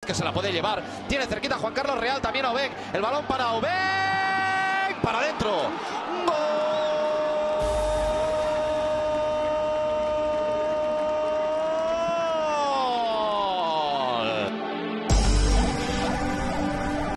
que se la puede llevar. Tiene cerquita Juan Carlos Real, también Oben. El balón para Oben. Para adentro.